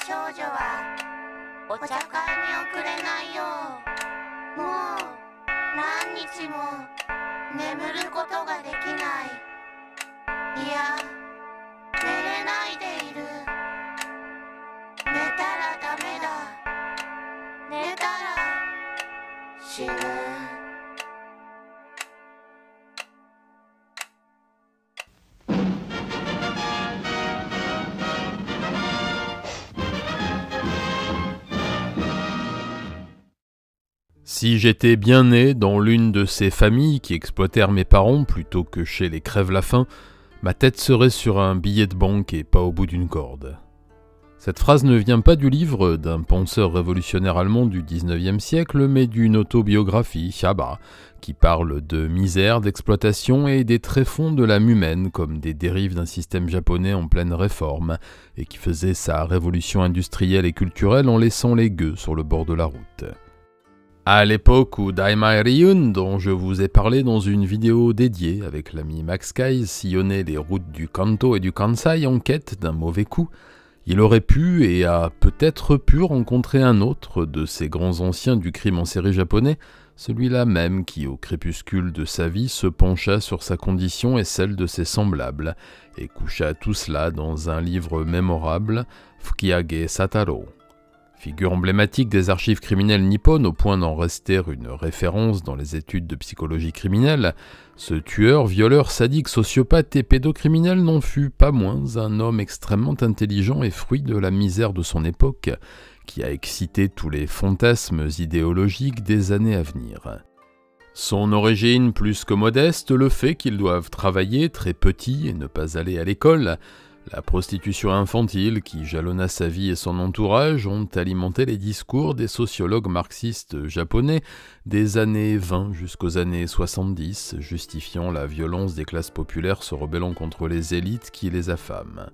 少女はお茶会に遅れないよう。もう何日も眠ることができない。いや、寝れないでいる。寝たらダメだ。寝たら死ぬ。 Si j'étais bien né dans l'une de ces familles qui exploitèrent mes parents plutôt que chez les crève-la-faim, ma tête serait sur un billet de banque et pas au bout d'une corde. Cette phrase ne vient pas du livre d'un penseur révolutionnaire allemand du 19e siècle, mais d'une autobiographie, Chaba, qui parle de misère, d'exploitation et des tréfonds de l'âme humaine comme des dérives d'un système japonais en pleine réforme, et qui faisait sa révolution industrielle et culturelle en laissant les gueux sur le bord de la route. À l'époque où Daimai Ryun, dont je vous ai parlé dans une vidéo dédiée avec l'ami Max Kais, sillonnait les routes du Kanto et du Kansai en quête d'un mauvais coup, il aurait pu et a peut-être pu rencontrer un autre de ces grands anciens du crime en série japonais, celui-là même qui, au crépuscule de sa vie, se pencha sur sa condition et celle de ses semblables, et coucha tout cela dans un livre mémorable, Fukiage Sataro. Figure emblématique des archives criminelles nippones au point d'en rester une référence dans les études de psychologie criminelle, ce tueur, violeur, sadique, sociopathe et pédocriminel n'en fut pas moins un homme extrêmement intelligent et fruit de la misère de son époque, qui a excité tous les fantasmes idéologiques des années à venir. Son origine plus que modeste, le fait qu'ils doivent travailler très petits et ne pas aller à l'école, la prostitution infantile qui jalonna sa vie et son entourage ont alimenté les discours des sociologues marxistes japonais des années 20 jusqu'aux années 70, justifiant la violence des classes populaires se rebellant contre les élites qui les affament.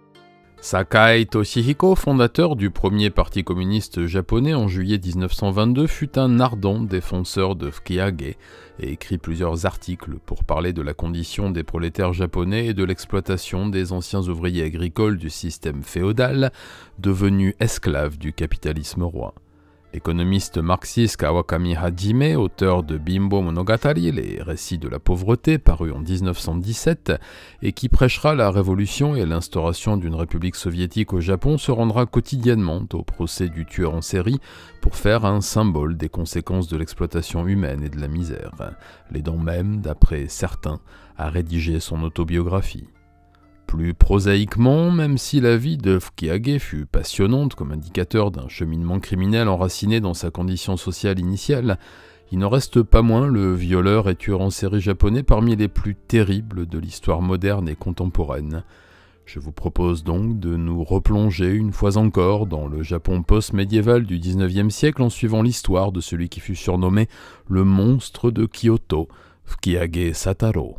Sakai Toshihiko, fondateur du premier parti communiste japonais en juillet 1922, fut un ardent défenseur de Fukiage et écrit plusieurs articles pour parler de la condition des prolétaires japonais et de l'exploitation des anciens ouvriers agricoles du système féodal, devenus esclaves du capitalisme roi. L'économiste marxiste Kawakami Hajime, auteur de Bimbo Monogatari, les récits de la pauvreté, paru en 1917, et qui prêchera la révolution et l'instauration d'une république soviétique au Japon, se rendra quotidiennement au procès du tueur en série pour faire un symbole des conséquences de l'exploitation humaine et de la misère, l'aidant même, d'après certains, à rédiger son autobiographie. Plus prosaïquement, même si la vie de Fukiage fut passionnante comme indicateur d'un cheminement criminel enraciné dans sa condition sociale initiale, il n'en reste pas moins le violeur et tueur en série japonais parmi les plus terribles de l'histoire moderne et contemporaine. Je vous propose donc de nous replonger une fois encore dans le Japon post-médiéval du 19e siècle en suivant l'histoire de celui qui fut surnommé le monstre de Kyoto, Fukiage Sataro.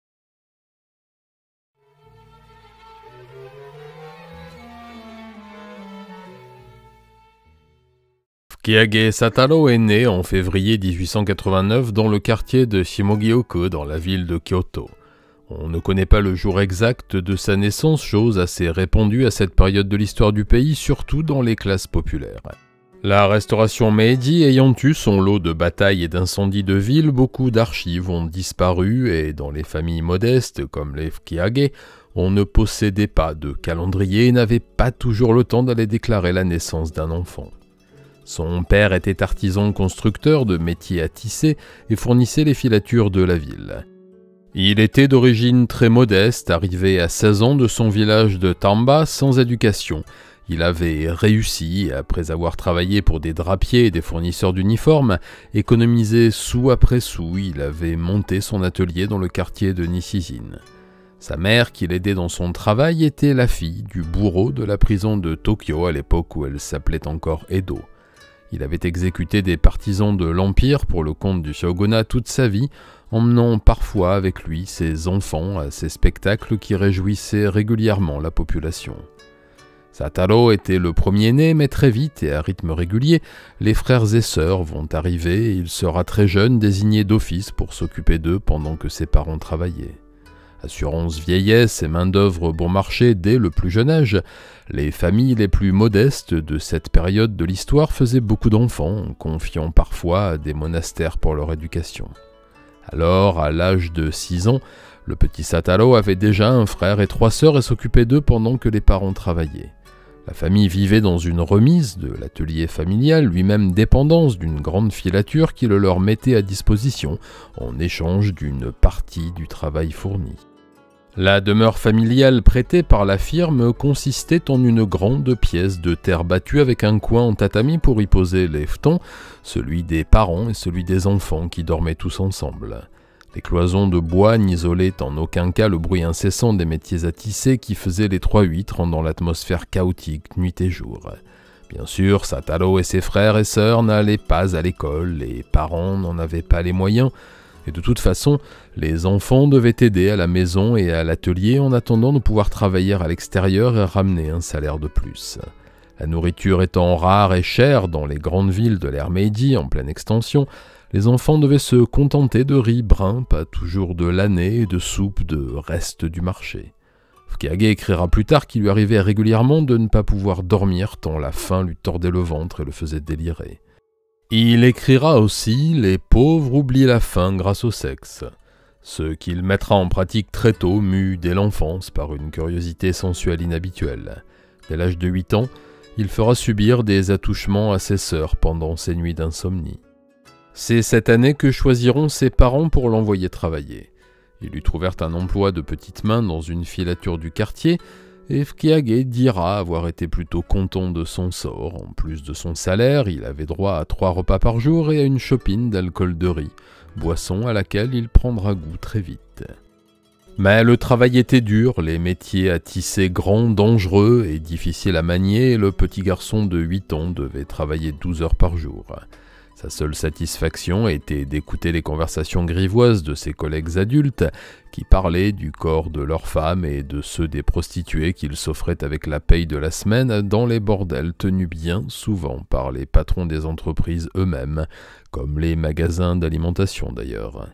Fukiage Sataro est né en février 1889 dans le quartier de Shimogioku dans la ville de Kyoto. On ne connaît pas le jour exact de sa naissance, chose assez répandue à cette période de l'histoire du pays, surtout dans les classes populaires. La restauration Meiji ayant eu son lot de batailles et d'incendies de villes, beaucoup d'archives ont disparu et dans les familles modestes comme les Fukiage, on ne possédait pas de calendrier et n'avait pas toujours le temps d'aller déclarer la naissance d'un enfant. Son père était artisan constructeur de métiers à tisser et fournissait les filatures de la ville. Il était d'origine très modeste, arrivé à 16 ans de son village de Tamba sans éducation. Il avait réussi, après avoir travaillé pour des drapiers et des fournisseurs d'uniformes, économisé sou après sou, il avait monté son atelier dans le quartier de Nishijin. Sa mère, qui l'aidait dans son travail, était la fille du bourreau de la prison de Tokyo à l'époque où elle s'appelait encore Edo. Il avait exécuté des partisans de l'Empire pour le compte du shogunat toute sa vie, emmenant parfois avec lui ses enfants à ces spectacles qui réjouissaient régulièrement la population. Sataro était le premier-né, mais très vite et à rythme régulier, les frères et sœurs vont arriver et il sera très jeune désigné d'office pour s'occuper d'eux pendant que ses parents travaillaient. Assurance vieillesse et main-d'œuvre bon marché dès le plus jeune âge, les familles les plus modestes de cette période de l'histoire faisaient beaucoup d'enfants, confiant parfois à des monastères pour leur éducation. Alors, à l'âge de 6 ans, le petit Satalo avait déjà un frère et 3 sœurs et s'occupait d'eux pendant que les parents travaillaient. La famille vivait dans une remise de l'atelier familial, lui-même dépendance d'une grande filature qui le leur mettait à disposition en échange d'une partie du travail fourni. La demeure familiale prêtée par la firme consistait en une grande pièce de terre battue avec un coin en tatami pour y poser les futons, celui des parents et celui des enfants qui dormaient tous ensemble. Les cloisons de bois n'isolaient en aucun cas le bruit incessant des métiers à tisser qui faisaient les 3-8, rendant l'atmosphère chaotique nuit et jour. Bien sûr, Satalo et ses frères et sœurs n'allaient pas à l'école, les parents n'en avaient pas les moyens, et de toute façon, les enfants devaient aider à la maison et à l'atelier en attendant de pouvoir travailler à l'extérieur et ramener un salaire de plus. La nourriture étant rare et chère dans les grandes villes de l'ère Meiji en pleine extension, les enfants devaient se contenter de riz brun, pas toujours de l'année, et de soupe de restes du marché. Fukiage écrira plus tard qu'il lui arrivait régulièrement de ne pas pouvoir dormir tant la faim lui tordait le ventre et le faisait délirer. Il écrira aussi « Les pauvres oublient la faim grâce au sexe », ce qu'il mettra en pratique très tôt, mu dès l'enfance par une curiosité sensuelle inhabituelle. Dès l'âge de 8 ans, il fera subir des attouchements à ses sœurs pendant ses nuits d'insomnie. C'est cette année que choisiront ses parents pour l'envoyer travailler. Ils lui trouvèrent un emploi de petite main dans une filature du quartier, et Fukiage dira avoir été plutôt content de son sort. En plus de son salaire, il avait droit à 3 repas par jour et à une chopine d'alcool de riz, boisson à laquelle il prendra goût très vite. Mais le travail était dur, les métiers à tisser grands, dangereux et difficiles à manier, et le petit garçon de 8 ans devait travailler 12 heures par jour. Sa seule satisfaction était d'écouter les conversations grivoises de ses collègues adultes qui parlaient du corps de leurs femmes et de ceux des prostituées qu'ils s'offraient avec la paye de la semaine dans les bordels tenus bien souvent par les patrons des entreprises eux-mêmes, comme les magasins d'alimentation d'ailleurs.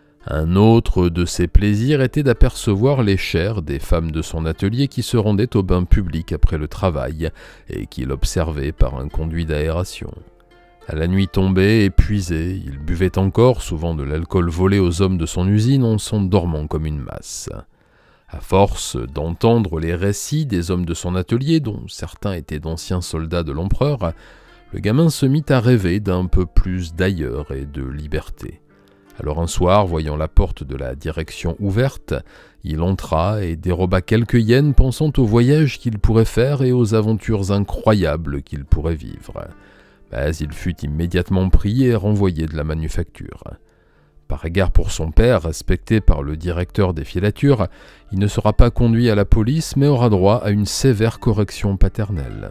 Un autre de ses plaisirs était d'apercevoir les chairs des femmes de son atelier qui se rendaient au bain public après le travail et qu'il observait par un conduit d'aération. À la nuit tombée, épuisé, il buvait encore, souvent de l'alcool volé aux hommes de son usine, en s'endormant comme une masse. À force d'entendre les récits des hommes de son atelier, dont certains étaient d'anciens soldats de l'empereur, le gamin se mit à rêver d'un peu plus d'ailleurs et de liberté. Alors un soir, voyant la porte de la direction ouverte, il entra et déroba quelques yens pensant au voyage qu'il pourrait faire et aux aventures incroyables qu'il pourrait vivre. Mais il fut immédiatement pris et renvoyé de la manufacture. Par égard pour son père, respecté par le directeur des filatures, il ne sera pas conduit à la police mais aura droit à une sévère correction paternelle.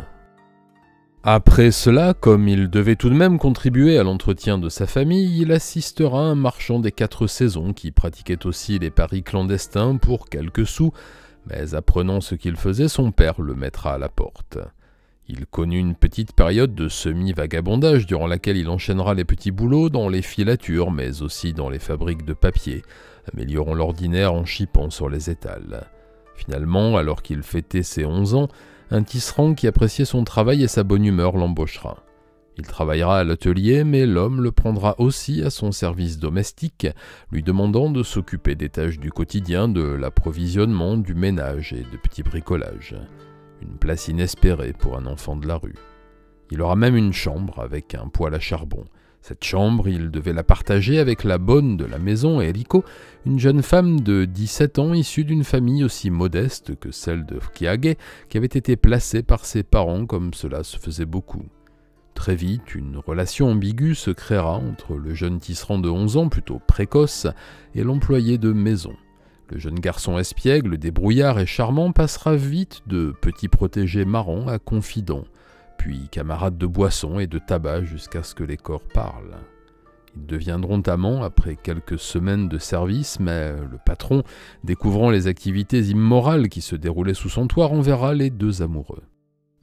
Après cela, comme il devait tout de même contribuer à l'entretien de sa famille, il assistera à un marchand des 4 saisons qui pratiquait aussi les paris clandestins pour quelques sous, mais apprenant ce qu'il faisait, son père le mettra à la porte. Il connut une petite période de semi-vagabondage durant laquelle il enchaînera les petits boulots dans les filatures, mais aussi dans les fabriques de papier, améliorant l'ordinaire en chipant sur les étals. Finalement, alors qu'il fêtait ses 11 ans, un tisserand qui appréciait son travail et sa bonne humeur l'embauchera. Il travaillera à l'atelier, mais l'homme le prendra aussi à son service domestique, lui demandant de s'occuper des tâches du quotidien, de l'approvisionnement, du ménage et de petits bricolages. Une place inespérée pour un enfant de la rue. Il aura même une chambre avec un poêle à charbon. Cette chambre, il devait la partager avec la bonne de la maison, Eriko, une jeune femme de 17 ans issue d'une famille aussi modeste que celle de Fukiage, qui avait été placée par ses parents comme cela se faisait beaucoup. Très vite, une relation ambiguë se créera entre le jeune tisserand de 11 ans, plutôt précoce, et l'employé de maison. Le jeune garçon espiègle, débrouillard et charmant passera vite de petit protégé marrant à confident, puis camarade de boisson et de tabac jusqu'à ce que les corps parlent. Ils deviendront amants après quelques semaines de service, mais le patron, découvrant les activités immorales qui se déroulaient sous son toit, renverra les deux amoureux.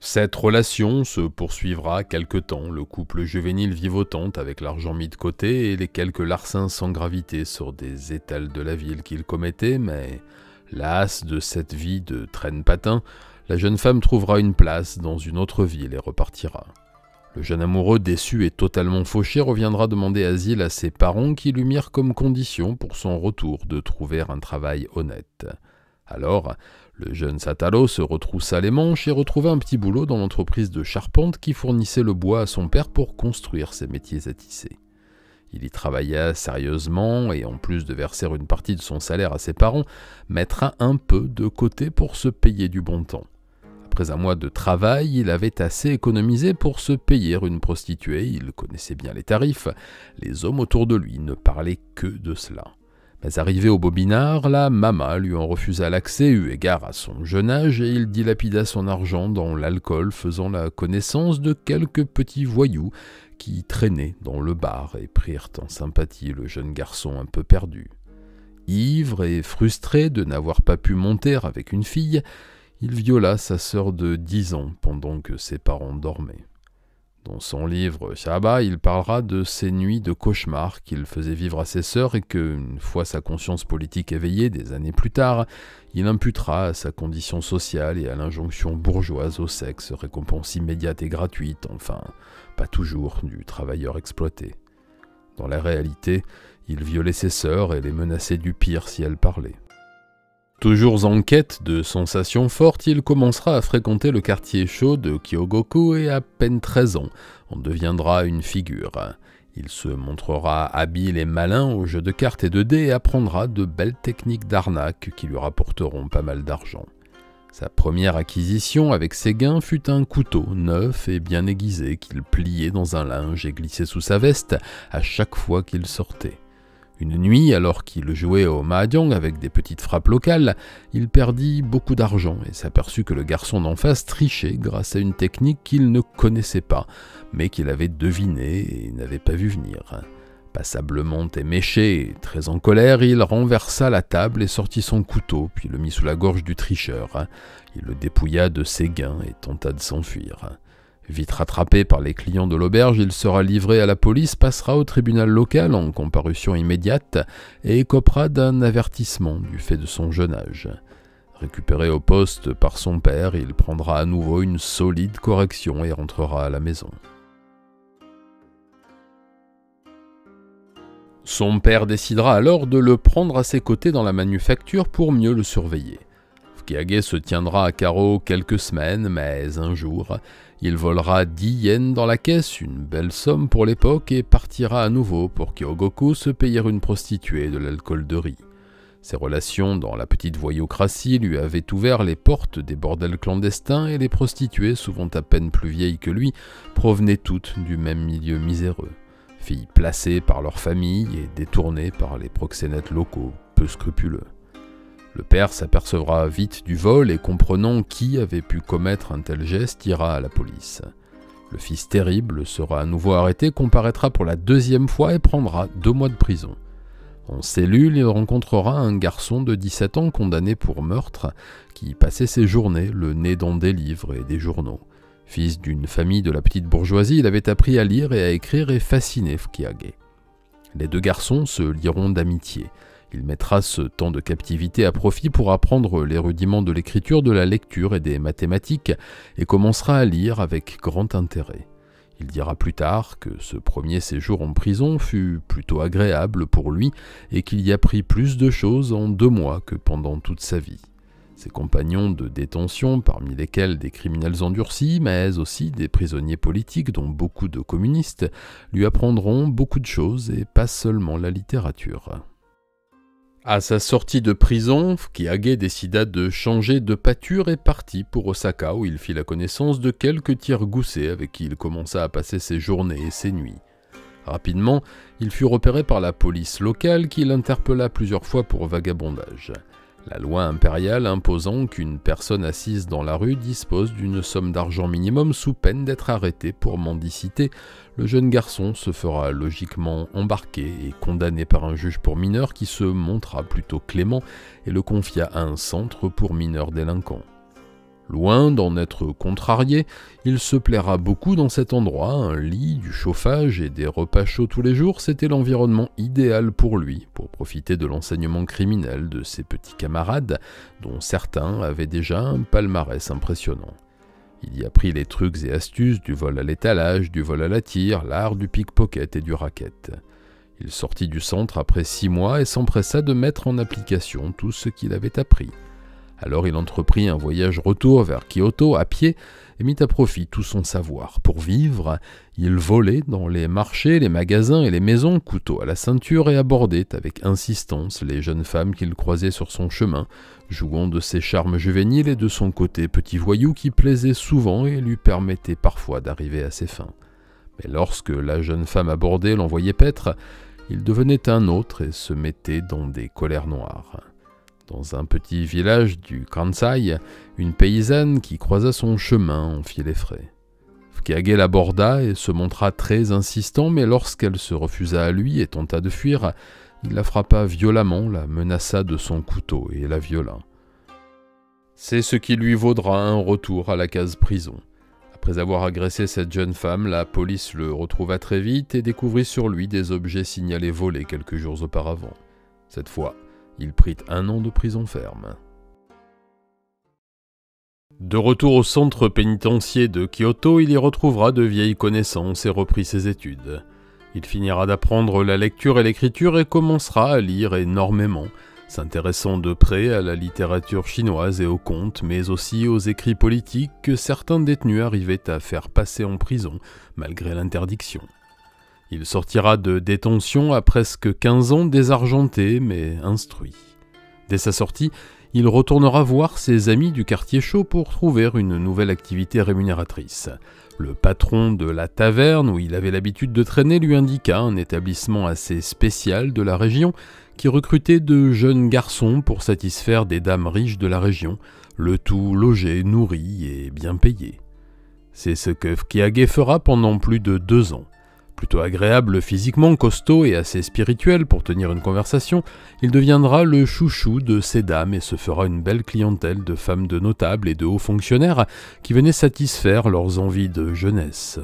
Cette relation se poursuivra quelque temps, le couple juvénile vivotante avec l'argent mis de côté et les quelques larcins sans gravité sur des étals de la ville qu'il commettait, mais lasse de cette vie de traîne-patin, la jeune femme trouvera une place dans une autre ville et repartira. Le jeune amoureux, déçu et totalement fauché, reviendra demander asile à ses parents qui lui mirent comme condition pour son retour de trouver un travail honnête. Alors, le jeune Satalo se retroussa les manches et retrouva un petit boulot dans l'entreprise de charpente qui fournissait le bois à son père pour construire ses métiers à tisser. Il y travailla sérieusement et en plus de verser une partie de son salaire à ses parents, mettra un peu de côté pour se payer du bon temps. Après un mois de travail, il avait assez économisé pour se payer une prostituée, il connaissait bien les tarifs, les hommes autour de lui ne parlaient que de cela. Mais arrivé au Bobinard, la mama lui en refusa l'accès eu égard à son jeune âge et il dilapida son argent dans l'alcool, faisant la connaissance de quelques petits voyous qui traînaient dans le bar et prirent en sympathie le jeune garçon un peu perdu. Ivre et frustré de n'avoir pas pu monter avec une fille, il viola sa sœur de 10 ans pendant que ses parents dormaient. Dans son livre Shaba, il parlera de ces nuits de cauchemars qu'il faisait vivre à ses sœurs et que, une fois sa conscience politique éveillée des années plus tard, il imputera à sa condition sociale et à l'injonction bourgeoise au sexe, récompense immédiate et gratuite, enfin, pas toujours, du travailleur exploité. Dans la réalité, il violait ses sœurs et les menaçait du pire si elles parlaient. Toujours en quête de sensations fortes, il commencera à fréquenter le quartier chaud de Kyogoku et à peine 13 ans, en deviendra une figure. Il se montrera habile et malin aux jeux de cartes et de dés et apprendra de belles techniques d'arnaque qui lui rapporteront pas mal d'argent. Sa première acquisition avec ses gains fut un couteau neuf et bien aiguisé qu'il pliait dans un linge et glissait sous sa veste à chaque fois qu'il sortait. Une nuit, alors qu'il jouait au mahjong avec des petites frappes locales, il perdit beaucoup d'argent et s'aperçut que le garçon d'en face trichait grâce à une technique qu'il ne connaissait pas, mais qu'il avait devinée et n'avait pas vu venir. Passablement éméché et très en colère, il renversa la table et sortit son couteau, puis le mit sous la gorge du tricheur. Il le dépouilla de ses gains et tenta de s'enfuir. Vite rattrapé par les clients de l'auberge, il sera livré à la police, passera au tribunal local en comparution immédiate et écopera d'un avertissement du fait de son jeune âge. Récupéré au poste par son père, il prendra à nouveau une solide correction et rentrera à la maison. Son père décidera alors de le prendre à ses côtés dans la manufacture pour mieux le surveiller. Fukiage se tiendra à carreau quelques semaines, mais un jour, il volera 10 yens dans la caisse, une belle somme pour l'époque, et partira à nouveau pour Kyogoku se payer une prostituée de l'alcool de riz. Ses relations dans la petite voyoucratie lui avaient ouvert les portes des bordels clandestins et les prostituées, souvent à peine plus vieilles que lui, provenaient toutes du même milieu miséreux. Filles placées par leur famille et détournées par les proxénètes locaux, peu scrupuleux. Le père s'apercevra vite du vol et comprenant qui avait pu commettre un tel geste, ira à la police. Le fils terrible sera à nouveau arrêté, comparaîtra pour la 2e fois et prendra 2 mois de prison. En cellule, il rencontrera un garçon de 17 ans condamné pour meurtre qui passait ses journées le nez dans des livres et des journaux. Fils d'une famille de la petite bourgeoisie, il avait appris à lire et à écrire et fasciné Fukiage. Les 2 garçons se lieront d'amitié. Il mettra ce temps de captivité à profit pour apprendre les rudiments de l'écriture, de la lecture et des mathématiques, et commencera à lire avec grand intérêt. Il dira plus tard que ce premier séjour en prison fut plutôt agréable pour lui et qu'il y apprit plus de choses en 2 mois que pendant toute sa vie. Ses compagnons de détention, parmi lesquels des criminels endurcis, mais aussi des prisonniers politiques, dont beaucoup de communistes, lui apprendront beaucoup de choses et pas seulement la littérature. À sa sortie de prison, Fukiage décida de changer de pâture et partit pour Osaka où il fit la connaissance de quelques tire-goussés avec qui il commença à passer ses journées et ses nuits. Rapidement, il fut repéré par la police locale qui l'interpella plusieurs fois pour vagabondage. La loi impériale imposant qu'une personne assise dans la rue dispose d'une somme d'argent minimum sous peine d'être arrêté pour mendicité, le jeune garçon se fera logiquement embarquer et condamné par un juge pour mineurs qui se montra plutôt clément et le confia à un centre pour mineurs délinquants. Loin d'en être contrarié, il se plaira beaucoup dans cet endroit, un lit, du chauffage et des repas chauds tous les jours, c'était l'environnement idéal pour lui, pour profiter de l'enseignement criminel de ses petits camarades, dont certains avaient déjà un palmarès impressionnant. Il y apprit les trucs et astuces du vol à l'étalage, du vol à la tire, l'art du pickpocket et du racket. Il sortit du centre après 6 mois et s'empressa de mettre en application tout ce qu'il avait appris. Alors il entreprit un voyage retour vers Kyoto à pied et mit à profit tout son savoir. Pour vivre, il volait dans les marchés, les magasins et les maisons, couteau à la ceinture, et abordait avec insistance les jeunes femmes qu'il croisait sur son chemin, jouant de ses charmes juvéniles et de son côté petit voyou qui plaisait souvent et lui permettait parfois d'arriver à ses fins. Mais lorsque la jeune femme abordée l'envoyait paître, il devenait un autre et se mettait dans des colères noires. Dans un petit village du Kansai, une paysanne qui croisa son chemin en fit les frais. Fukiage l'aborda et se montra très insistant, mais lorsqu'elle se refusa à lui et tenta de fuir, il la frappa violemment, la menaça de son couteau et la viola. C'est ce qui lui vaudra un retour à la case prison. Après avoir agressé cette jeune femme, la police le retrouva très vite et découvrit sur lui des objets signalés volés quelques jours auparavant. Cette fois, il prit 1 an de prison ferme. De retour au centre pénitentiaire de Kyoto, il y retrouvera de vieilles connaissances et reprit ses études. Il finira d'apprendre la lecture et l'écriture et commencera à lire énormément, s'intéressant de près à la littérature chinoise et aux contes, mais aussi aux écrits politiques que certains détenus arrivaient à faire passer en prison, malgré l'interdiction. Il sortira de détention à presque 15 ans désargenté mais instruit. Dès sa sortie, il retournera voir ses amis du quartier chaud pour trouver une nouvelle activité rémunératrice. Le patron de la taverne où il avait l'habitude de traîner lui indiqua un établissement assez spécial de la région qui recrutait de jeunes garçons pour satisfaire des dames riches de la région, le tout logé, nourri et bien payé. C'est ce que Fukiage fera pendant plus de 2 ans. Plutôt agréable physiquement, costaud et assez spirituel pour tenir une conversation, il deviendra le chouchou de ces dames et se fera une belle clientèle de femmes de notables et de hauts fonctionnaires qui venaient satisfaire leurs envies de jeunesse.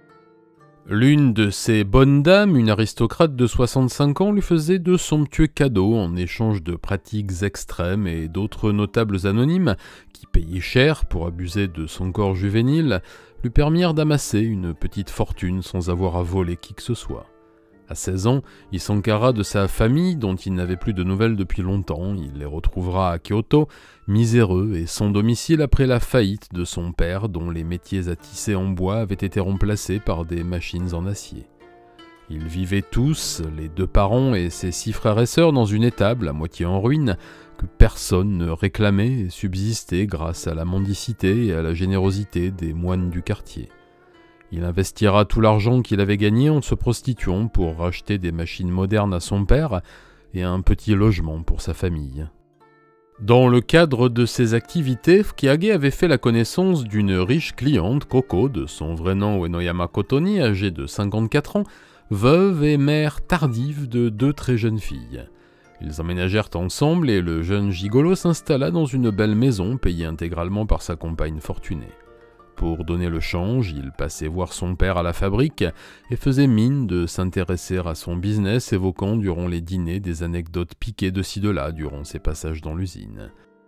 L'une de ces bonnes dames, une aristocrate de 65 ans, lui faisait de somptueux cadeaux en échange de pratiques extrêmes et d'autres notables anonymes, qui payaient cher pour abuser de son corps juvénile, lui permirent d'amasser une petite fortune sans avoir à voler qui que ce soit. À 16 ans, il s'enquéra de sa famille dont il n'avait plus de nouvelles depuis longtemps. Il les retrouvera à Kyoto, miséreux et sans domicile après la faillite de son père dont les métiers à tisser en bois avaient été remplacés par des machines en acier. Ils vivaient tous, les 2 parents et ses 6 frères et sœurs, dans une étable à moitié en ruine que personne ne réclamait et subsistait grâce à la mendicité et à la générosité des moines du quartier. Il investira tout l'argent qu'il avait gagné en se prostituant pour racheter des machines modernes à son père et un petit logement pour sa famille. Dans le cadre de ses activités, Fukiage avait fait la connaissance d'une riche cliente, Koko, de son vrai nom Uenoyama Kotoni, âgée de 54 ans, veuve et mère tardive de 2 très jeunes filles. Ils emménagèrent ensemble et le jeune gigolo s'installa dans une belle maison payée intégralement par sa compagne fortunée. Pour donner le change, il passait voir son père à la fabrique et faisait mine de s'intéresser à son business, évoquant durant les dîners des anecdotes piquées de ci de là durant ses passages dans l'usine.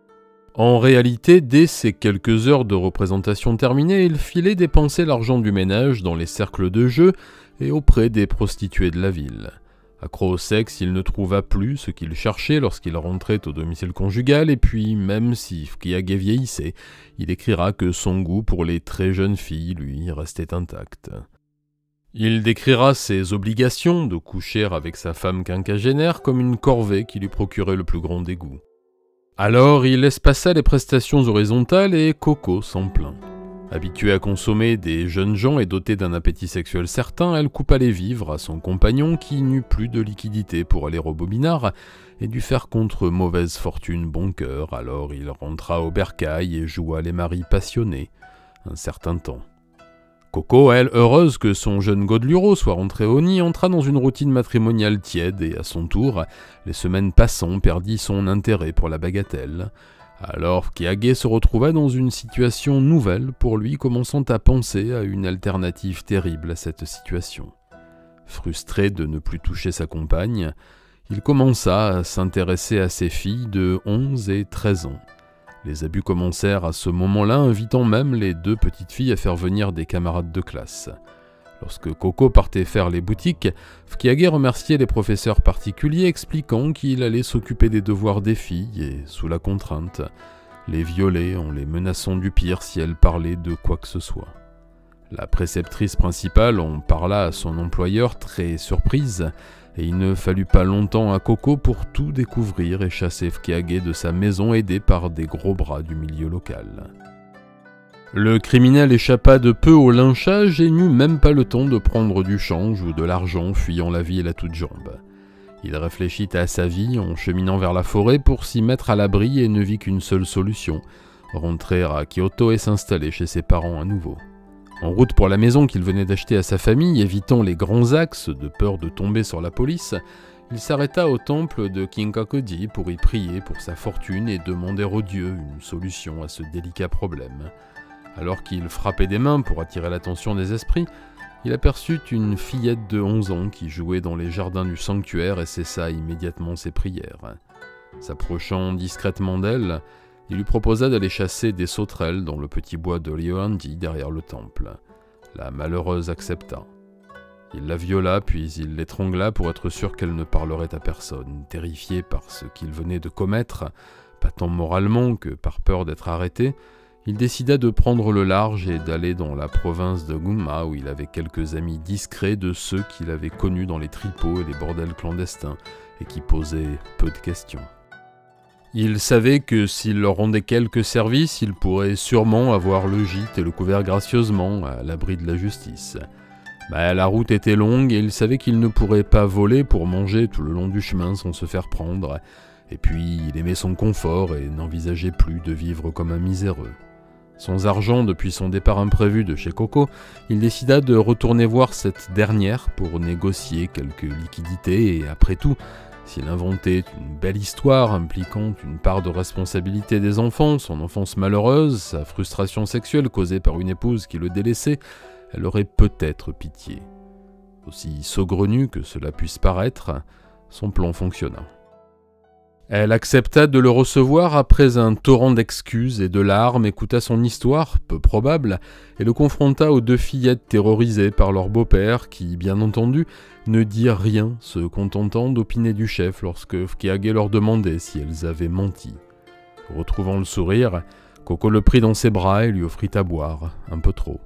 En réalité, dès ces quelques heures de représentation terminées, il filait dépenser l'argent du ménage dans les cercles de jeu et auprès des prostituées de la ville. Accro au sexe, il ne trouva plus ce qu'il cherchait lorsqu'il rentrait au domicile conjugal, et puis, même si Fukiage vieillissait, il écrira que son goût pour les très jeunes filles, lui, restait intact. Il décrira ses obligations de coucher avec sa femme quinquagénaire comme une corvée qui lui procurait le plus grand dégoût. Alors il espassa les prestations horizontales et Koko s'en plaint. Habituée à consommer des jeunes gens et dotée d'un appétit sexuel certain, elle coupa les vivres à son compagnon qui n'eut plus de liquidité pour aller au bobinard et dut faire contre mauvaise fortune bon cœur. Alors il rentra au bercail et joua les maris passionnés un certain temps. Koko, elle, heureuse que son jeune Godeluro soit rentré au nid, entra dans une routine matrimoniale tiède et à son tour, les semaines passant, perdit son intérêt pour la bagatelle. Alors Fkiage se retrouva dans une situation nouvelle pour lui, commençant à penser à une alternative terrible à cette situation. Frustré de ne plus toucher sa compagne, il commença à s'intéresser à ses filles de 11 et 13 ans. Les abus commencèrent à ce moment-là, invitant même les 2 petites filles à faire venir des camarades de classe. Lorsque Coco partait faire les boutiques, Fkiage remerciait les professeurs particuliers, expliquant qu'il allait s'occuper des devoirs des filles et, sous la contrainte, les violer en les menaçant du pire si elles parlaient de quoi que ce soit. La préceptrice principale en parla à son employeur très surprise, et il ne fallut pas longtemps à Coco pour tout découvrir et chasser Fkiage de sa maison aidé par des gros bras du milieu local. Le criminel échappa de peu au lynchage et n'eut même pas le temps de prendre du change ou de l'argent, fuyant la ville à toutes jambes. Il réfléchit à sa vie en cheminant vers la forêt pour s'y mettre à l'abri et ne vit qu'une seule solution, rentrer à Kyoto et s'installer chez ses parents à nouveau. En route pour la maison qu'il venait d'acheter à sa famille, évitant les grands axes de peur de tomber sur la police, il s'arrêta au temple de Kinkakuji pour y prier pour sa fortune et demander au dieu une solution à ce délicat problème. Alors qu'il frappait des mains pour attirer l'attention des esprits, il aperçut une fillette de 11 ans qui jouait dans les jardins du sanctuaire et cessa immédiatement ses prières. S'approchant discrètement d'elle, il lui proposa d'aller chasser des sauterelles dans le petit bois de Ryohandi derrière le temple. La malheureuse accepta. Il la viola, puis il l'étrangla pour être sûr qu'elle ne parlerait à personne. Terrifié par ce qu'il venait de commettre, pas tant moralement que par peur d'être arrêté, il décida de prendre le large et d'aller dans la province de Gunma où il avait quelques amis discrets de ceux qu'il avait connus dans les tripots et les bordels clandestins et qui posaient peu de questions. Il savait que s'il leur rendait quelques services, il pourrait sûrement avoir le gîte et le couvert gracieusement à l'abri de la justice. Mais la route était longue et il savait qu'il ne pourrait pas voler pour manger tout le long du chemin sans se faire prendre. Et puis il aimait son confort et n'envisageait plus de vivre comme un miséreux. Sans argent depuis son départ imprévu de chez Coco, il décida de retourner voir cette dernière pour négocier quelques liquidités et après tout, s'il inventait une belle histoire impliquant une part de responsabilité des enfants, son enfance malheureuse, sa frustration sexuelle causée par une épouse qui le délaissait, elle aurait peut-être pitié. Aussi saugrenu que cela puisse paraître, son plan fonctionna. Elle accepta de le recevoir après un torrent d'excuses et de larmes, écouta son histoire, peu probable, et le confronta aux 2 fillettes terrorisées par leur beau-père qui, bien entendu, ne dirent rien, se contentant d'opiner du chef lorsque Fkiage leur demandait si elles avaient menti. Retrouvant le sourire, Coco le prit dans ses bras et lui offrit à boire, un peu trop.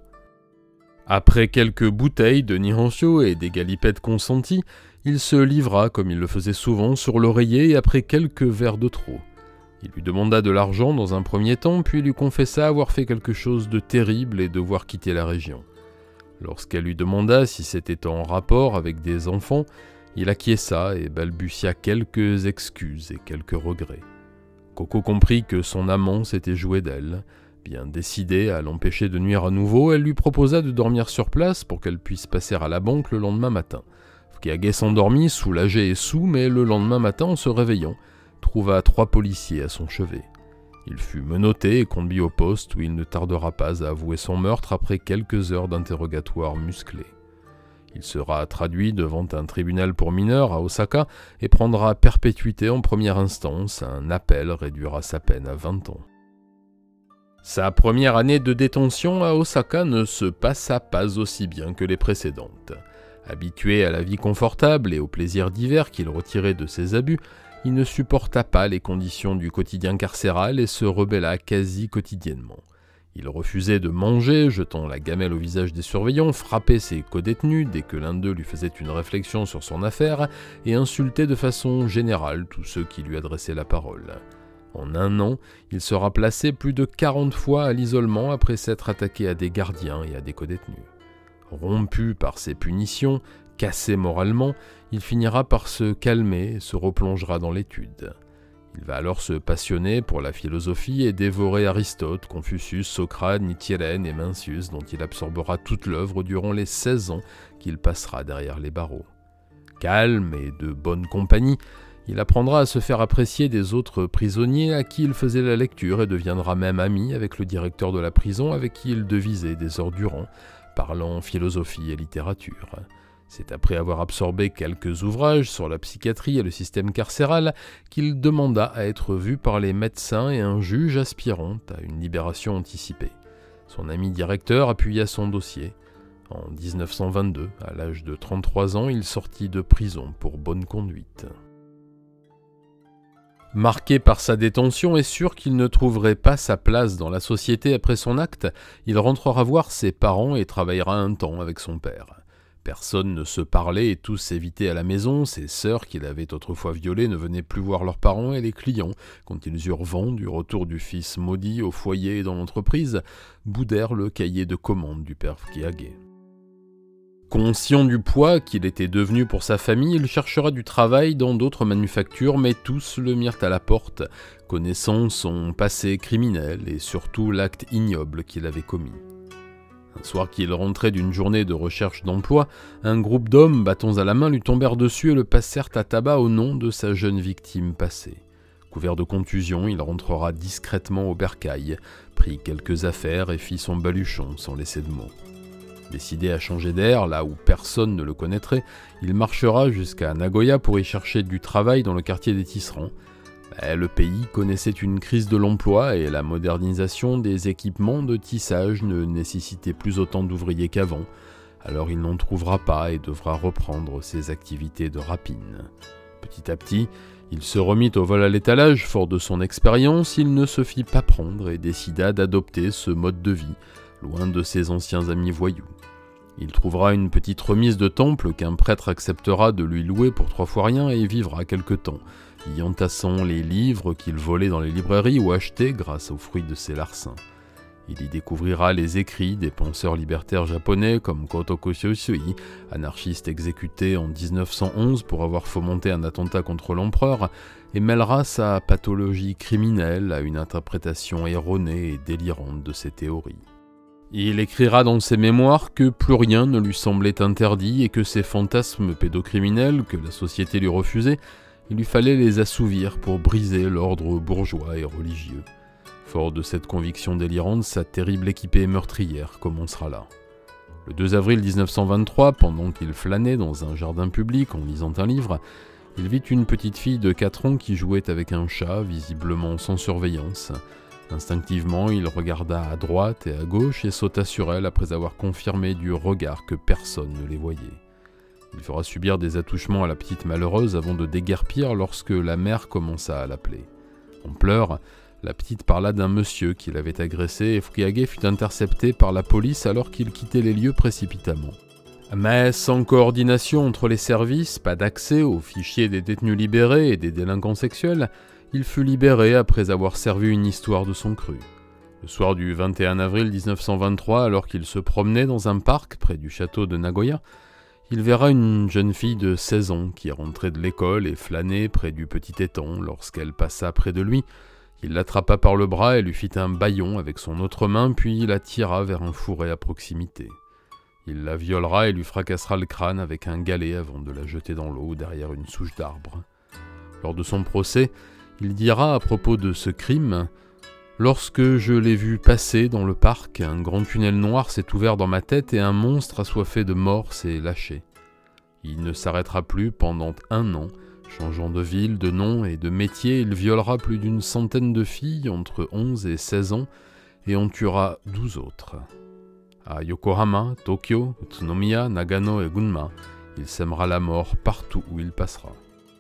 Après quelques bouteilles de Nihonsho et des galipettes consenties, il se livra, comme il le faisait souvent, sur l'oreiller et après quelques verres de trop. Il lui demanda de l'argent dans un premier temps, puis lui confessa avoir fait quelque chose de terrible et devoir quitter la région. Lorsqu'elle lui demanda si c'était en rapport avec des enfants, il acquiesça et balbutia quelques excuses et quelques regrets. Coco comprit que son amant s'était joué d'elle. Bien décidée à l'empêcher de nuire à nouveau, elle lui proposa de dormir sur place pour qu'elle puisse passer à la banque le lendemain matin. Fkiage s'endormit, soulagé et saoul, mais le lendemain matin, en se réveillant, trouva 3 policiers à son chevet. Il fut menotté et conduit au poste où il ne tardera pas à avouer son meurtre après quelques heures d'interrogatoire musclé. Il sera traduit devant un tribunal pour mineurs à Osaka et prendra perpétuité en première instance. Un appel réduira sa peine à 20 ans. Sa première année de détention à Osaka ne se passa pas aussi bien que les précédentes. Habitué à la vie confortable et aux plaisirs divers qu'il retirait de ses abus, il ne supporta pas les conditions du quotidien carcéral et se rebella quasi quotidiennement. Il refusait de manger, jetant la gamelle au visage des surveillants, frappait ses codétenus dès que l'un d'eux lui faisait une réflexion sur son affaire et insultait de façon générale tous ceux qui lui adressaient la parole. En un an, il sera placé plus de 40 fois à l'isolement après s'être attaqué à des gardiens et à des codétenus. Rompu par ces punitions, cassé moralement, il finira par se calmer et se replongera dans l'étude. Il va alors se passionner pour la philosophie et dévorer Aristote, Confucius, Socrate, Nichiren et Mencius, dont il absorbera toute l'œuvre durant les 16 ans qu'il passera derrière les barreaux. Calme et de bonne compagnie, Il apprendra à se faire apprécier des autres prisonniers à qui il faisait la lecture et deviendra même ami avec le directeur de la prison avec qui il devisait des heures durant, parlant philosophie et littérature. C'est après avoir absorbé quelques ouvrages sur la psychiatrie et le système carcéral qu'il demanda à être vu par les médecins et un juge aspirant à une libération anticipée. Son ami directeur appuya son dossier. En 1922, à l'âge de 33 ans, il sortit de prison pour bonne conduite. Marqué par sa détention et sûr qu'il ne trouverait pas sa place dans la société après son acte, il rentrera voir ses parents et travaillera un temps avec son père. Personne ne se parlait et tous s'évitaient à la maison. Ses sœurs, qu'il avait autrefois violées, ne venaient plus voir leurs parents et les clients, quand ils eurent vent du retour du fils maudit au foyer et dans l'entreprise, boudèrent le cahier de commande du père Fukiage. Conscient du poids qu'il était devenu pour sa famille, il cherchera du travail dans d'autres manufactures, mais tous le mirent à la porte, connaissant son passé criminel et surtout l'acte ignoble qu'il avait commis. Un soir qu'il rentrait d'une journée de recherche d'emploi, un groupe d'hommes, bâtons à la main, lui tombèrent dessus et le passèrent à tabac au nom de sa jeune victime passée. Couvert de contusions, il rentrera discrètement au bercail, prit quelques affaires et fit son baluchon sans laisser de mots. Décidé à changer d'air, là où personne ne le connaîtrait, il marchera jusqu'à Nagoya pour y chercher du travail dans le quartier des tisserands. Mais le pays connaissait une crise de l'emploi et la modernisation des équipements de tissage ne nécessitait plus autant d'ouvriers qu'avant, alors il n'en trouvera pas et devra reprendre ses activités de rapine. Petit à petit, il se remit au vol à l'étalage, fort de son expérience, il ne se fit pas prendre et décida d'adopter ce mode de vie, loin de ses anciens amis voyous. Il trouvera une petite remise de temple qu'un prêtre acceptera de lui louer pour 3 fois rien et y vivra quelque temps, y entassant les livres qu'il volait dans les librairies ou achetait grâce aux fruits de ses larcins. Il y découvrira les écrits des penseurs libertaires japonais comme Kotoko Shosui, anarchiste exécuté en 1911 pour avoir fomenté un attentat contre l'empereur, et mêlera sa pathologie criminelle à une interprétation erronée et délirante de ses théories. Il écrira dans ses mémoires que plus rien ne lui semblait interdit et que ses fantasmes pédocriminels que la société lui refusait, il lui fallait les assouvir pour briser l'ordre bourgeois et religieux. Fort de cette conviction délirante, sa terrible équipée meurtrière commencera là. Le 2 avril 1923, pendant qu'il flânait dans un jardin public en lisant un livre, il vit une petite fille de 4 ans qui jouait avec un chat, visiblement sans surveillance. Instinctivement, il regarda à droite et à gauche et sauta sur elle après avoir confirmé du regard que personne ne les voyait. Il fera subir des attouchements à la petite malheureuse avant de déguerpir lorsque la mère commença à l'appeler. En pleurs, la petite parla d'un monsieur qui l'avait agressé et Fukiage fut intercepté par la police alors qu'il quittait les lieux précipitamment. Mais sans coordination entre les services, pas d'accès aux fichiers des détenus libérés et des délinquants sexuels, il fut libéré après avoir servi une histoire de son cru. Le soir du 21 avril 1923, alors qu'il se promenait dans un parc près du château de Nagoya, il verra une jeune fille de 16 ans qui rentrait de l'école et flânait près du petit étang. Lorsqu'elle passa près de lui, il l'attrapa par le bras et lui fit un bâillon avec son autre main, puis la tira vers un fourré à proximité. Il la violera et lui fracassera le crâne avec un galet avant de la jeter dans l'eau derrière une souche d'arbre. Lors de son procès, il dira à propos de ce crime « Lorsque je l'ai vu passer dans le parc, un grand tunnel noir s'est ouvert dans ma tête et un monstre assoiffé de mort s'est lâché. Il ne s'arrêtera plus pendant 1 an, changeant de ville, de nom et de métier, il violera plus d'une centaine de filles entre 11 et 16 ans et en tuera 12 autres. À Yokohama, Tokyo, Utsunomiya, Nagano et Gunma, il sèmera la mort partout où il passera. »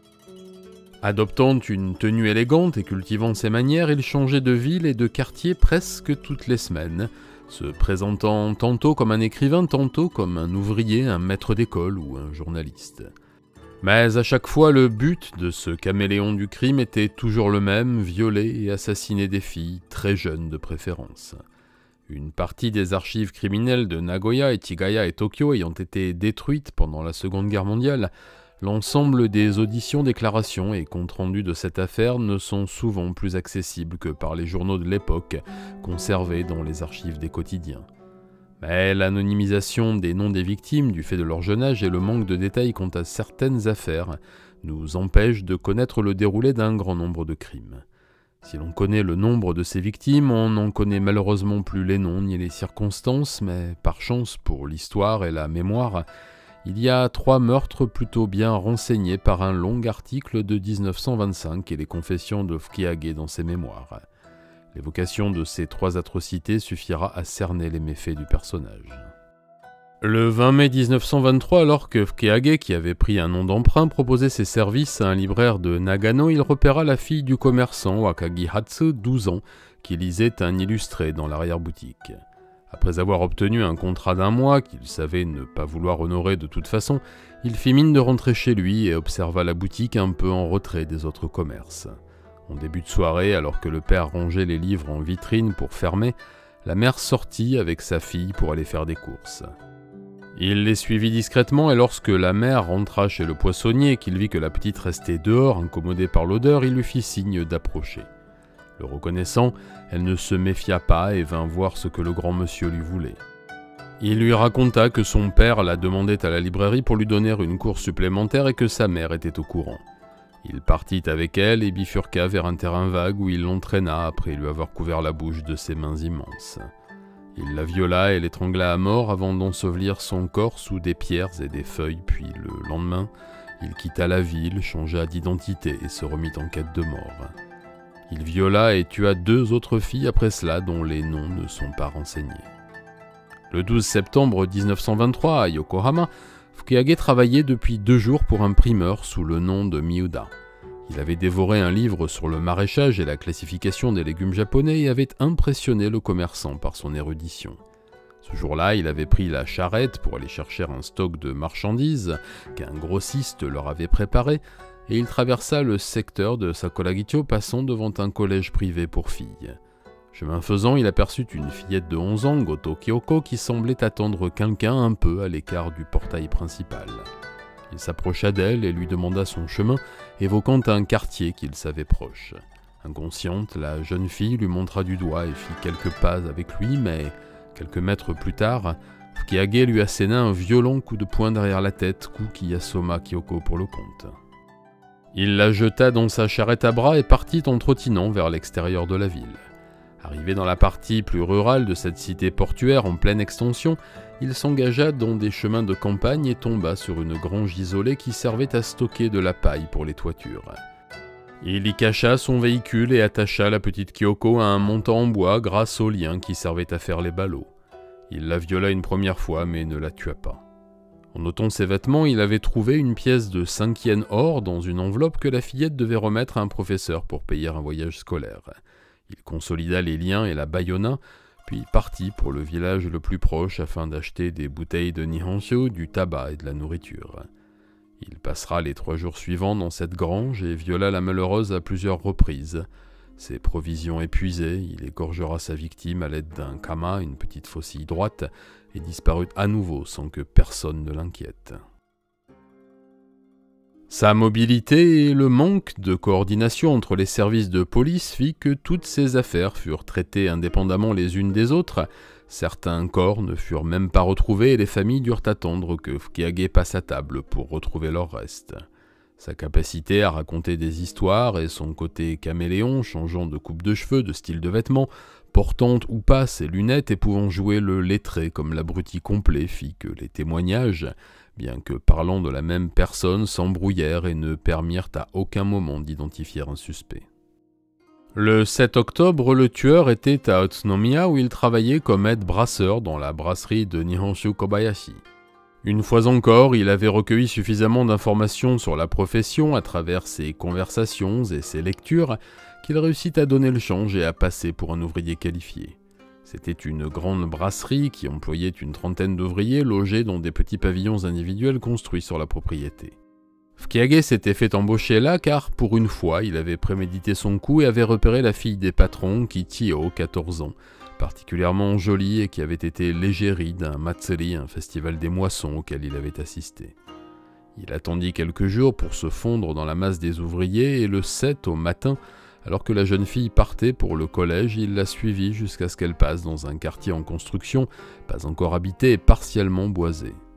Adoptant une tenue élégante et cultivant ses manières, il changeait de ville et de quartier presque toutes les semaines, se présentant tantôt comme un écrivain, tantôt comme un ouvrier, un maître d'école ou un journaliste. Mais à chaque fois, le but de ce caméléon du crime était toujours le même, violer et assassiner des filles, très jeunes de préférence. Une partie des archives criminelles de Nagoya, Echigaya et Tokyo ayant été détruites pendant la Seconde Guerre mondiale, l'ensemble des auditions, déclarations et comptes rendus de cette affaire ne sont souvent plus accessibles que par les journaux de l'époque, conservés dans les archives des quotidiens. Mais l'anonymisation des noms des victimes du fait de leur jeune âge et le manque de détails quant à certaines affaires nous empêche de connaître le déroulé d'un grand nombre de crimes. Si l'on connaît le nombre de ces victimes, on n'en connaît malheureusement plus les noms ni les circonstances, mais par chance pour l'histoire et la mémoire, il y a 3 meurtres plutôt bien renseignés par un long article de 1925 et les confessions de Fkiage dans ses mémoires. L'évocation de ces 3 atrocités suffira à cerner les méfaits du personnage. Le 20 mai 1923, alors que Fkiage, qui avait pris un nom d'emprunt, proposait ses services à un libraire de Nagano, il repéra la fille du commerçant Wakagi Hatsu, 12 ans, qui lisait un illustré dans l'arrière-boutique. Après avoir obtenu un contrat d'1 mois, qu'il savait ne pas vouloir honorer de toute façon, il fit mine de rentrer chez lui et observa la boutique un peu en retrait des autres commerces. En début de soirée, alors que le père rangeait les livres en vitrine pour fermer, la mère sortit avec sa fille pour aller faire des courses. Il les suivit discrètement et lorsque la mère rentra chez le poissonnier et qu'il vit que la petite restait dehors, incommodée par l'odeur, il lui fit signe d'approcher. Le reconnaissant, elle ne se méfia pas et vint voir ce que le grand monsieur lui voulait. Il lui raconta que son père la demandait à la librairie pour lui donner une course supplémentaire et que sa mère était au courant. Il partit avec elle et bifurqua vers un terrain vague où il l'entraîna après lui avoir couvert la bouche de ses mains immenses. Il la viola et l'étrangla à mort avant d'ensevelir son corps sous des pierres et des feuilles, puis le lendemain, il quitta la ville, changea d'identité et se remit en quête de mort. Il viola et tua 2 autres filles après cela dont les noms ne sont pas renseignés. Le 12 septembre 1923, à Yokohama, Fkiage travaillait depuis 2 jours pour un primeur sous le nom de Miuda. Il avait dévoré un livre sur le maraîchage et la classification des légumes japonais et avait impressionné le commerçant par son érudition. Ce jour-là, il avait pris la charrette pour aller chercher un stock de marchandises qu'un grossiste leur avait préparé et il traversa le secteur de Sakuragitcho passant devant un collège privé pour filles. Chemin faisant, il aperçut une fillette de 11 ans, Goto Kyoko, qui semblait attendre quelqu'un un peu à l'écart du portail principal. Il s'approcha d'elle et lui demanda son chemin, évoquant un quartier qu'il savait proche. Inconsciente, la jeune fille lui montra du doigt et fit quelques pas avec lui, mais quelques mètres plus tard, Fkiage lui asséna un violent coup de poing derrière la tête, coup qui assomma Kyoko pour le compte. Il la jeta dans sa charrette à bras et partit en trottinant vers l'extérieur de la ville. Arrivé dans la partie plus rurale de cette cité portuaire en pleine extension, il s'engagea dans des chemins de campagne et tomba sur une grange isolée qui servait à stocker de la paille pour les toitures. Il y cacha son véhicule et attacha la petite Kyoko à un montant en bois grâce au lien qui servait à faire les ballots. Il la viola une première fois mais ne la tua pas. En notant ses vêtements, il avait trouvé une pièce de 5 yens or dans une enveloppe que la fillette devait remettre à un professeur pour payer un voyage scolaire. Il consolida les liens et la bâillonna, puis partit pour le village le plus proche afin d'acheter des bouteilles de Nihonshu, du tabac et de la nourriture. Il passera les 3 jours suivants dans cette grange et viola la malheureuse à plusieurs reprises. Ses provisions épuisées, il égorgera sa victime à l'aide d'un kama, une petite faucille droite, et disparut à nouveau sans que personne ne l'inquiète. Sa mobilité et le manque de coordination entre les services de police fit que toutes ces affaires furent traitées indépendamment les unes des autres. Certains corps ne furent même pas retrouvés et les familles durent attendre que Fkiage passe à table pour retrouver leurs restes. Sa capacité à raconter des histoires et son côté caméléon, changeant de coupe de cheveux, de style de vêtements, portant ou pas ses lunettes et pouvant jouer le lettré comme l'abruti complet fit que les témoignages, bien que parlant de la même personne, s'embrouillèrent et ne permirent à aucun moment d'identifier un suspect. Le 7 octobre, le tueur était à Utsunomiya où il travaillait comme aide-brasseur dans la brasserie de Nihonshu Kobayashi. Une fois encore, il avait recueilli suffisamment d'informations sur la profession à travers ses conversations et ses lectures qu'il réussit à donner le change et à passer pour un ouvrier qualifié. C'était une grande brasserie qui employait une trentaine d'ouvriers logés dans des petits pavillons individuels construits sur la propriété. Fkiage s'était fait embaucher là car, pour une fois, il avait prémédité son coup et avait repéré la fille des patrons, Kichio, 14 ans, particulièrement jolie et qui avait été l'égérie d'un matsuri, un festival des moissons auquel il avait assisté. Il attendit quelques jours pour se fondre dans la masse des ouvriers et le 7 au matin, alors que la jeune fille partait pour le collège, il la suivit jusqu'à ce qu'elle passe dans un quartier en construction, pas encore habité et partiellement boisé.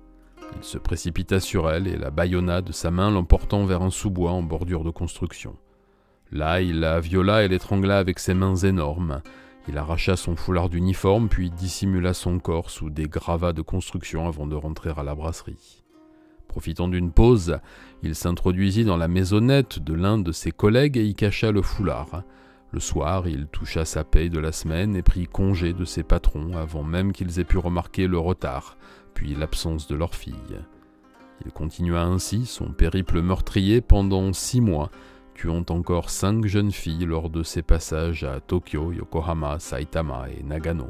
Il se précipita sur elle et la bâillonna de sa main, l'emportant vers un sous-bois en bordure de construction. Là, il la viola et l'étrangla avec ses mains énormes. Il arracha son foulard d'uniforme, puis dissimula son corps sous des gravats de construction avant de rentrer à la brasserie. Profitant d'une pause, il s'introduisit dans la maisonnette de l'un de ses collègues et y cacha le foulard. Le soir, il toucha sa paye de la semaine et prit congé de ses patrons avant même qu'ils aient pu remarquer le retard, puis l'absence de leur fille. Il continua ainsi son périple meurtrier pendant 6 mois, tuant encore 5 jeunes filles lors de ses passages à Tokyo, Yokohama, Saitama et Nagano.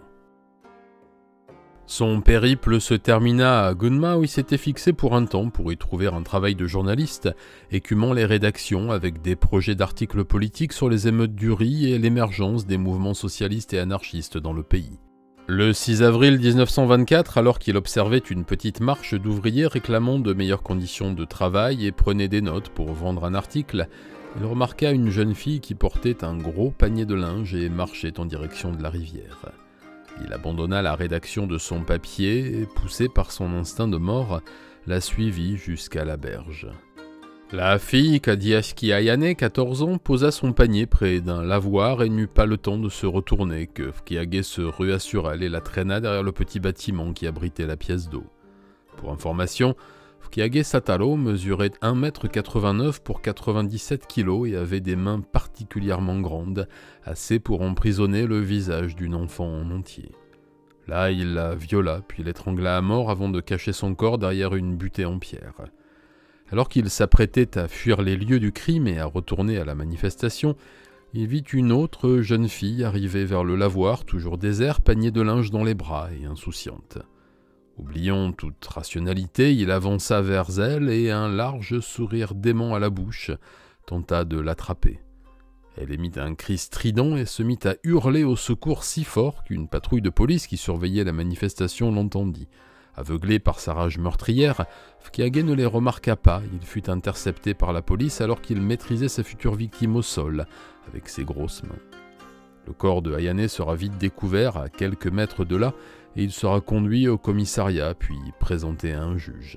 Son périple se termina à Gunma où il s'était fixé pour un temps pour y trouver un travail de journaliste, écumant les rédactions avec des projets d'articles politiques sur les émeutes du riz et l'émergence des mouvements socialistes et anarchistes dans le pays. Le 6 avril 1924, alors qu'il observait une petite marche d'ouvriers réclamant de meilleures conditions de travail et prenait des notes pour vendre un article, il remarqua une jeune fille qui portait un gros panier de linge et marchait en direction de la rivière. Il abandonna la rédaction de son papier et, poussé par son instinct de mort, la suivit jusqu'à la berge. La fille, Kadiashiki Ayane, 14 ans, posa son panier près d'un lavoir et n'eut pas le temps de se retourner que Fukiage se rua sur elle et la traîna derrière le petit bâtiment qui abritait la pièce d'eau. Pour information, Fukiage Sataro mesurait 1,89 m pour 97 kg et avait des mains particulièrement grandes, assez pour emprisonner le visage d'une enfant en entier. Là, il la viola, puis l'étrangla à mort avant de cacher son corps derrière une butée en pierre. Alors qu'il s'apprêtait à fuir les lieux du crime et à retourner à la manifestation, il vit une autre jeune fille arriver vers le lavoir, toujours désert, panier de linge dans les bras et insouciante. Oubliant toute rationalité, il avança vers elle et, un large sourire dément à la bouche, tenta de l'attraper. Elle émit un cri strident et se mit à hurler au secours si fort qu'une patrouille de police qui surveillait la manifestation l'entendit. Aveuglé par sa rage meurtrière, Fukiage ne les remarqua pas. Il fut intercepté par la police alors qu'il maîtrisait sa future victime au sol, avec ses grosses mains. Le corps de Ayane sera vite découvert à quelques mètres de là, et il sera conduit au commissariat, puis présenté à un juge.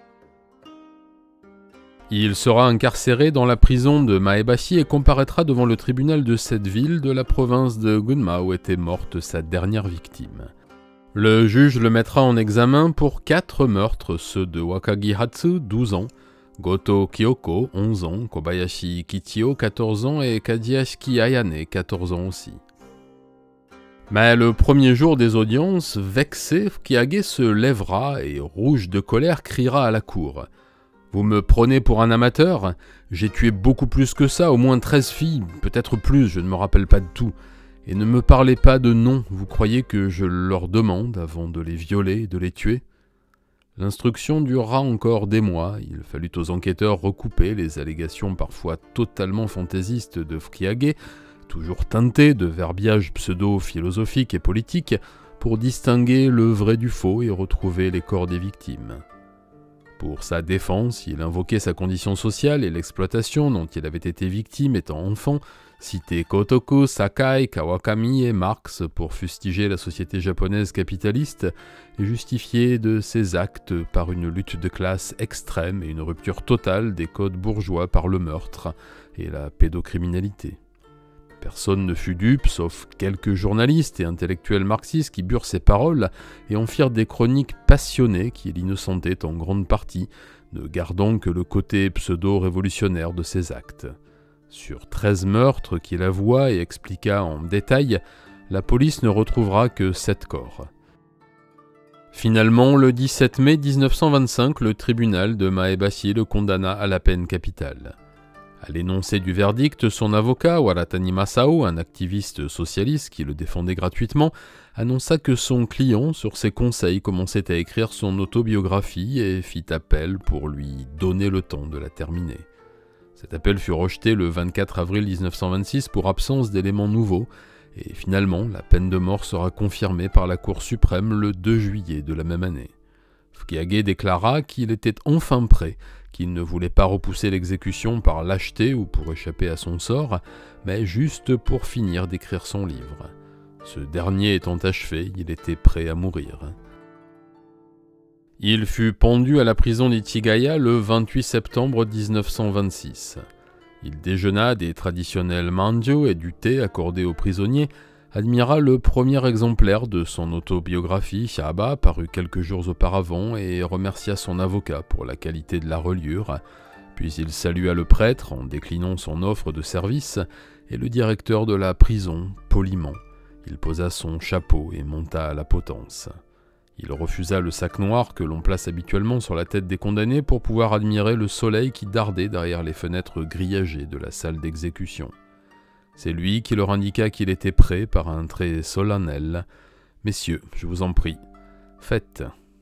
Il sera incarcéré dans la prison de Maebashi et comparaîtra devant le tribunal de cette ville de la province de Gunma où était morte sa dernière victime. Le juge le mettra en examen pour 4 meurtres, ceux de Wakagi Hatsu, 12 ans, Goto Kyoko, 11 ans, Kobayashi Kichio, 14 ans et Kadiashiki Ayane, 14 ans aussi. Mais le premier jour des audiences, vexé, Fukiage se lèvera et, rouge de colère, criera à la cour. « Vous me prenez pour un amateur? J'ai tué beaucoup plus que ça, au moins 13 filles, peut-être plus, je ne me rappelle pas de tout. Et ne me parlez pas de noms, vous croyez que je leur demande avant de les violer et de les tuer ?» L'instruction dura encore des mois, il fallut aux enquêteurs recouper les allégations parfois totalement fantaisistes de Fukiage, toujours teintées de verbiage pseudo-philosophique et politique, pour distinguer le vrai du faux et retrouver les corps des victimes. Pour sa défense, il invoquait sa condition sociale et l'exploitation dont il avait été victime étant enfant, citait Kotoku, Sakai, Kawakami et Marx pour fustiger la société japonaise capitaliste et justifier de ses actes par une lutte de classe extrême et une rupture totale des codes bourgeois par le meurtre et la pédocriminalité. Personne ne fut dupe, sauf quelques journalistes et intellectuels marxistes qui burent ses paroles et en firent des chroniques passionnées qui l'innocentaient en grande partie, ne gardant que le côté pseudo-révolutionnaire de ses actes. Sur 13 meurtres qu'il avoua et expliqua en détail, la police ne retrouvera que 7 corps. Finalement, le 17 mai 1925, le tribunal de Maebashi le condamna à la peine capitale. À l'énoncé du verdict, son avocat, Waratani Masao, un activiste socialiste qui le défendait gratuitement, annonça que son client, sur ses conseils, commençait à écrire son autobiographie et fit appel pour lui donner le temps de la terminer. Cet appel fut rejeté le 24 avril 1926 pour absence d'éléments nouveaux, et finalement, la peine de mort sera confirmée par la Cour suprême le 2 juillet de la même année. Fukiage déclara qu'il était enfin prêt, qu'il ne voulait pas repousser l'exécution par lâcheté ou pour échapper à son sort, mais juste pour finir d'écrire son livre. Ce dernier étant achevé, il était prêt à mourir. Il fut pendu à la prison d'Ichigaya le 28 septembre 1926. Il déjeuna des traditionnels manjo et du thé accordés aux prisonniers, admira le premier exemplaire de son autobiographie Shaba, paru quelques jours auparavant, et remercia son avocat pour la qualité de la reliure. Puis il salua le prêtre en déclinant son offre de service, et le directeur de la prison, poliment. Il posa son chapeau et monta à la potence. Il refusa le sac noir que l'on place habituellement sur la tête des condamnés pour pouvoir admirer le soleil qui dardait derrière les fenêtres grillagées de la salle d'exécution. C'est lui qui leur indiqua qu'il était prêt par un trait solennel. « Messieurs, je vous en prie, faites !»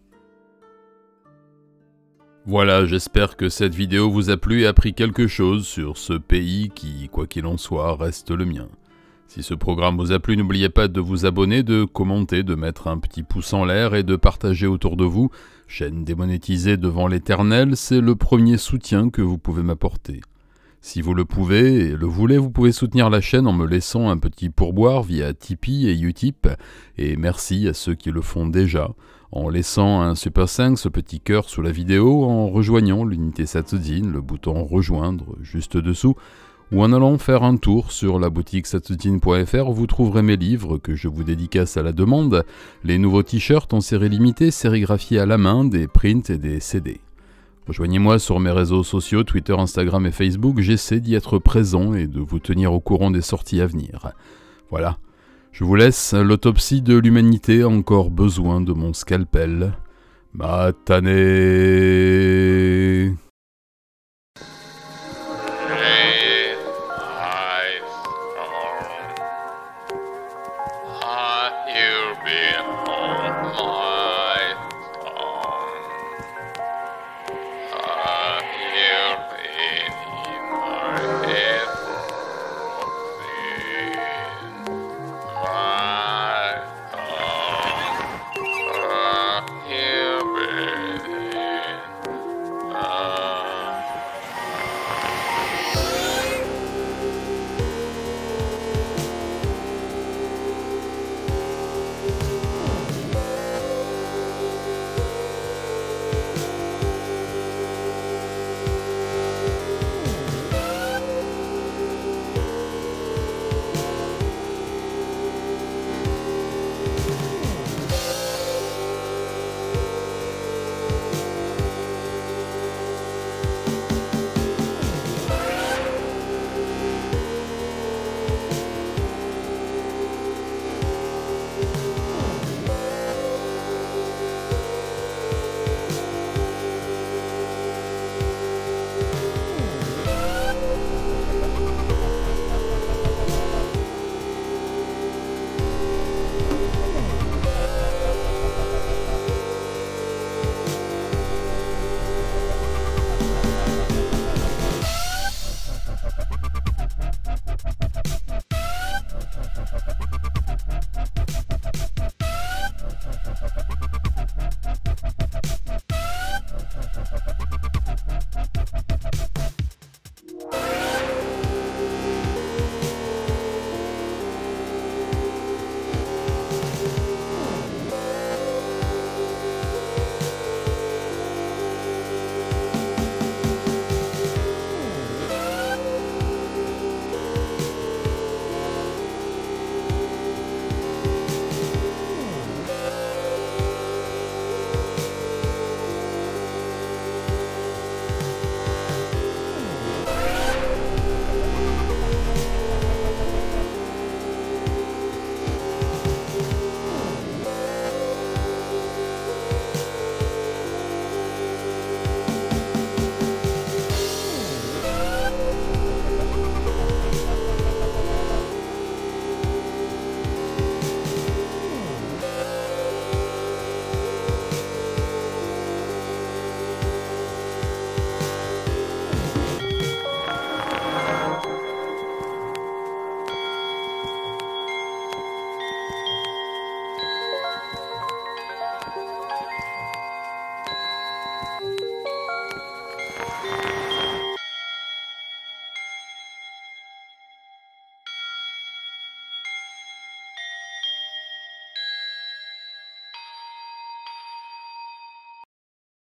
Voilà, j'espère que cette vidéo vous a plu et appris quelque chose sur ce pays qui, quoi qu'il en soit, reste le mien. Si ce programme vous a plu, n'oubliez pas de vous abonner, de commenter, de mettre un petit pouce en l'air et de partager autour de vous. Chaîne démonétisée devant l'éternel, c'est le premier soutien que vous pouvez m'apporter. Si vous le pouvez et le voulez, vous pouvez soutenir la chaîne en me laissant un petit pourboire via Tipeee et Utip, et merci à ceux qui le font déjà, en laissant un Super 5, ce petit cœur sous la vidéo, en rejoignant l'unité Satsujin, le bouton rejoindre juste dessous, ou en allant faire un tour sur la boutique satsujin.fr où vous trouverez mes livres que je vous dédicace à la demande, les nouveaux t-shirts en série limitée sérigraphiés à la main, des prints et des CD. Rejoignez-moi sur mes réseaux sociaux, Twitter, Instagram et Facebook, j'essaie d'y être présent et de vous tenir au courant des sorties à venir. Voilà, je vous laisse, l'autopsie de l'humanité a encore besoin de mon scalpel. Matane.